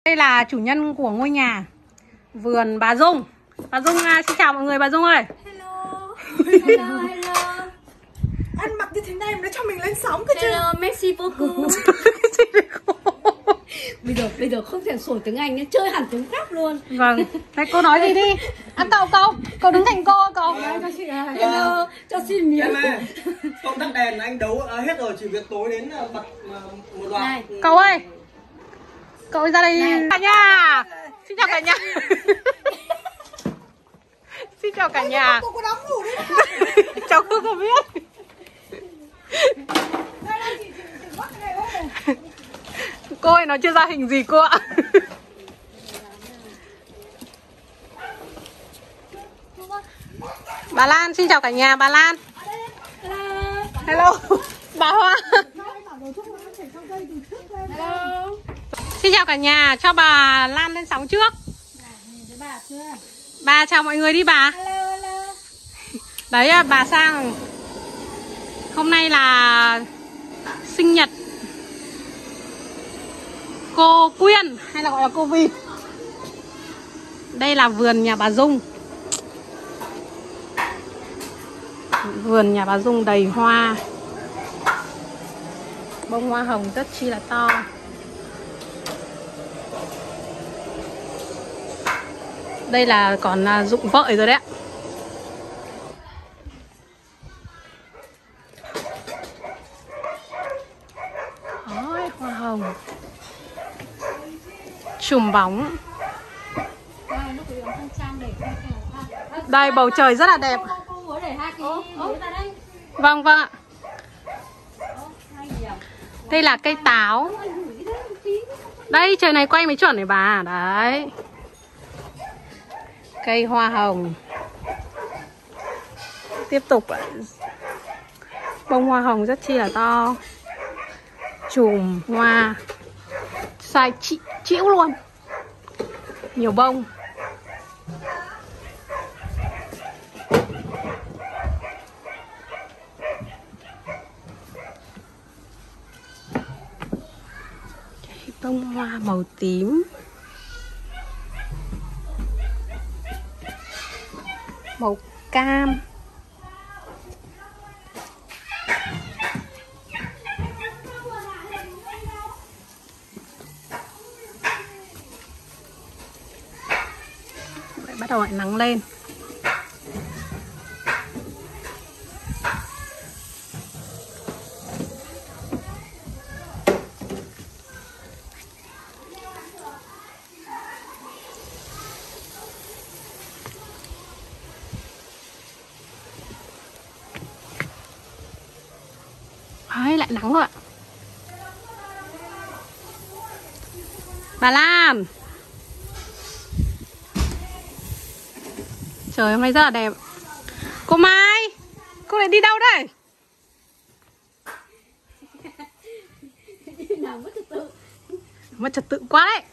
Đây là chủ nhân của ngôi nhà vườn bà Dung. Bà Dung xin chào mọi người bà Dung ơi. Hello. Hello, hello. Ăn mặc như thế này mà nó cho mình lên sóng cơ chứ. Hello, merci beaucoup. Bây giờ không thể sổ tiếng Anh nhé, chơi hẳn tiếng Pháp luôn. Vâng. Đấy, cô nói gì đi. Cậu đứng thành cô cậu. Cho chị hello, cho xin miếng. Em ơi, công tắc đèn anh đấu hết rồi, chỉ việc tối đến bật một loạt. Này. Cậu ơi. Cậu ra đây cả nhà. Xin chào cả nhà. Xin chào cả nhà. Cô có đóng ngủ đấy. Cháu không biết. Cô ơi nó chưa ra hình gì cô ạ. Bà Lan xin chào cả nhà. Bà Lan. Hello. Bà Hoa. Hello. Xin chào cả nhà. Cho bà Lan lên sóng trước. Bà chào mọi người đi bà. Hello. Đấy bà Sang. Hôm nay là sinh nhật cô Quyên hay là gọi là cô Vi. Đây là vườn nhà bà Dung. Vườn nhà bà Dung đầy hoa. Bông hoa hồng rất chi là to. Đây là còn rụng vợi rồi đấy ạ. Ôi, hoa hồng trùm bóng. Đây bầu trời rất là đẹp. Cô để hai cái ghế ra đây. Vâng ạ. Đây là cây táo. Đây trời này quay mới chuẩn này bà. Đấy. Cây hoa hồng. Tiếp tục bông hoa hồng rất chi là to. Chùm hoa size chĩu luôn. Nhiều bông. Bông hoa màu tím. Màu cam. Vậy bắt đầu lại nắng lên. Đấy, lại nắng rồi ạ. Bà Lan. Trời hôm nay rất là đẹp. Cô Mai, cô lại đi đâu đây? Nào mất trật tự. Mất trật tự quá đấy.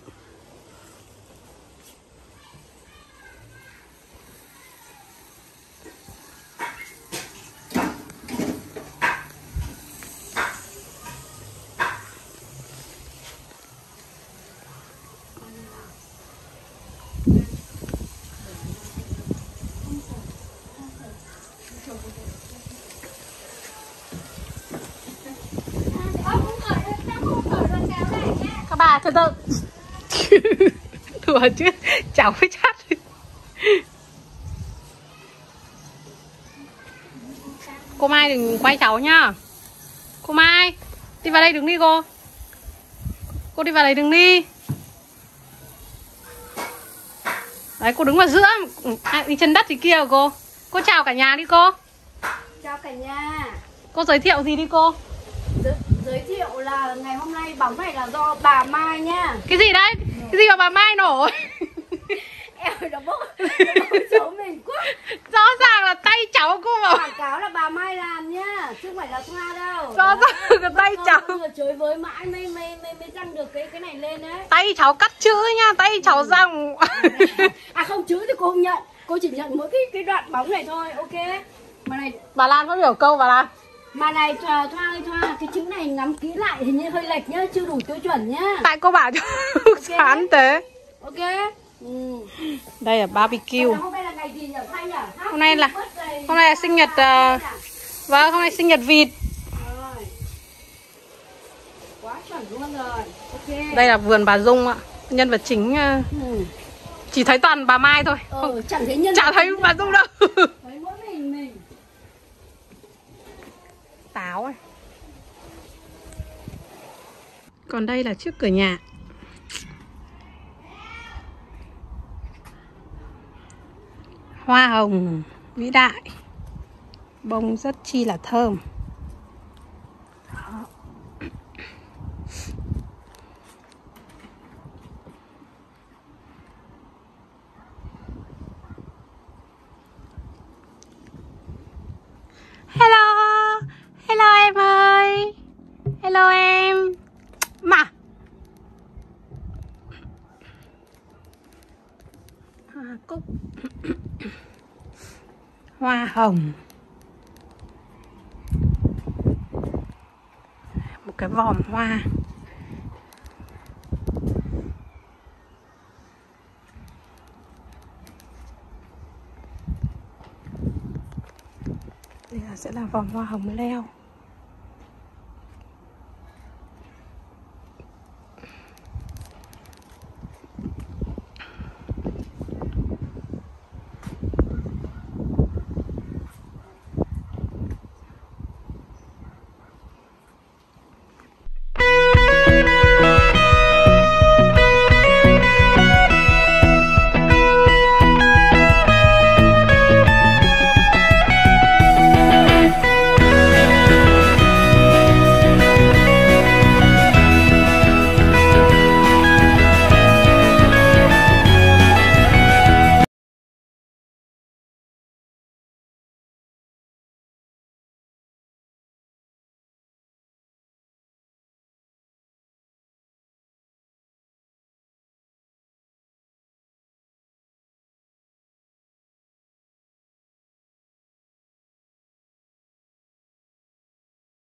Các bà từ từ. Đùa chứ. Cháu với chát. Cô Mai đừng quay cháu nhá. Cô Mai đi vào đây đứng đi cô. Cô đi vào đây đứng đi. Đấy cô đứng vào giữa. Đi chân đất thì kia hả cô. Cô chào cả nhà đi cô. Chào cả nhà. Cô giới thiệu gì đi cô. Giới thiệu là ngày hôm nay bóng này là do bà Mai nhá. Cái gì đấy? Cái gì mà bà Mai nổ? Em nó bốc xấu mình quá. Rõ ràng là tay cháu cô mà. Quảng cáo là bà Mai làm nhá, chứ không phải là Thoa đâu. Rõ ràng là tay cháu. Chối với mãi mới răng được cái này lên đấy. Tay cháu cắt chữ nha, tay cháu răng. À không, chữ thì cô không nhận. Cô chỉ nhận mỗi cái đoạn bóng này thôi, ok. Mà này Bà Lan có hiểu câu bà Lan. Mà này Thoa ơi Thoa, cái trứng này ngắm kỹ lại hình như hơi lệch nhá, chưa đủ tiêu chuẩn nhá. Tại cô bảo cho sán thế. Ok. Đây là barbecue. Hôm nay là ngày gì nhỉ? Thay nhỉ? Hôm nay là sinh nhật vâng, hôm nay sinh nhật vịt. Rồi. Quá chuẩn luôn rồi. Ok. Đây là vườn bà Dung ạ. Nhân vật chính chỉ thấy toàn bà Mai thôi. Chẳng thấy nhân. Chả thấy bà Dung đâu. Thấy mỗi mình. Táo ấy. Còn đây là trước cửa nhà. Hoa hồng vĩ đại. Bông rất chi là thơm. Đó. Hello. Hello em ơi. Hello em. Mà hoa cúc. Hoa hồng. Một cái vòm hoa. Đây là sẽ là vòm hoa hồng leo.